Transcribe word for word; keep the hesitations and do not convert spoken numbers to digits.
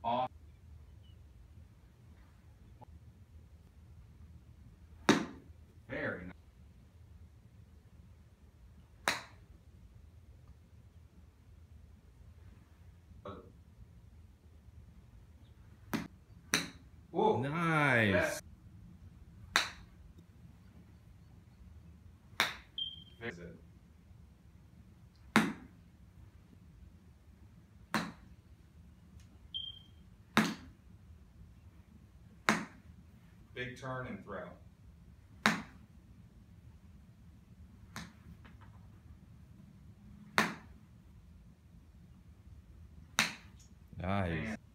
Off. Very nice. Whoa. Nice. Yes. Visit. Big turn and throw. Nice.